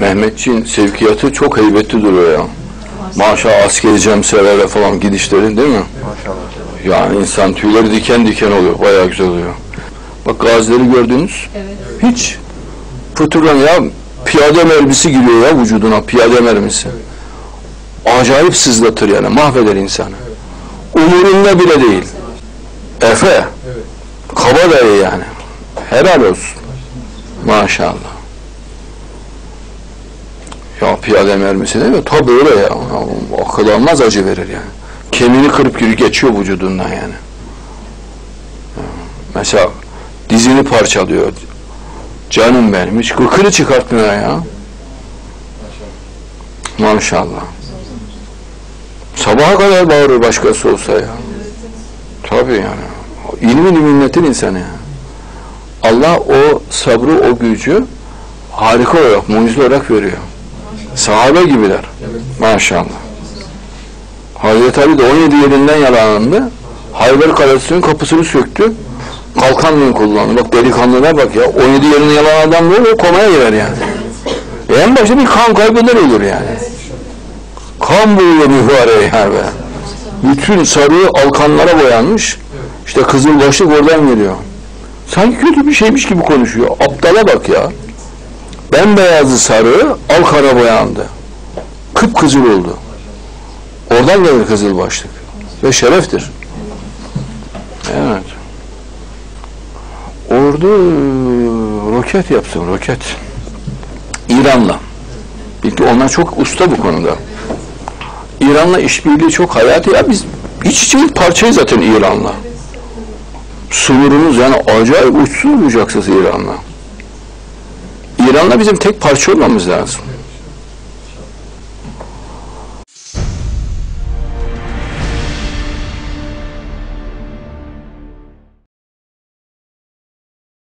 Mehmetçiğin sevkiyatı çok heybetli duruyor ya. Maşallah askeri cemselerle falan gidişleri değil mi? Maşallah. Yani insan tüyleri diken diken oluyor. Bayağı güzel oluyor. Bak gazileri gördünüz. Evet. Hiç fıtırlan ya, piyade mermisi giriyor ya vücuduna, piyade mermisi. Acayip sızlatır yani, mahveder insanı. Umurunda bile değil. Efe. Kabadayı yani. Helal olsun. Maşallah. Ya piyade mermisi değil mi? Tabii öyle ya. Akıl almaz, acı verir yani. Kemiğini kırıp geçiyor vücudundan yani. Mesela dizini parçalıyor. Canım benim, hiç gıkını çıkartmıyor ya. Maşallah. Sabaha kadar bağırır başkası olsa ya. Tabii yani. İlmin minnetin insanı ya. Allah o sabrı, o gücü harika olarak, mucize olarak veriyor. Sahabe gibiler. Maşallah. Hazreti Ali de 17 yerinden yaralandı. Hayber Kalesi'nin kapısını söktü. Kalkanlığını kullandı. Bak delikanlına bak ya. 17 yerine yalan adam ne olur? Komaya girer yani. En başta bir kan kaybeder olur yani. Kan buluyor mübareye yani be. Bütün sarı alkanlara boyanmış. İşte kızıl başlık oradan geliyor. Sanki kötü bir şeymiş gibi konuşuyor. Aptala bak ya. Bembeyazı sarı alkana boyandı. Kıpkızıl oldu. Oradan gelir kızıl başlık. Ve şereftir. Evet. Ordu roket yaptım, roket. İran'la. Çünkü onlar çok usta bu konuda. İran'la işbirliği çok hayati ya, biz iç içe bir parçayız zaten İran'la. Sınırımız yani acayip uçsuz bucaksız İran'la. İran'la bizim tek parça olmamız lazım.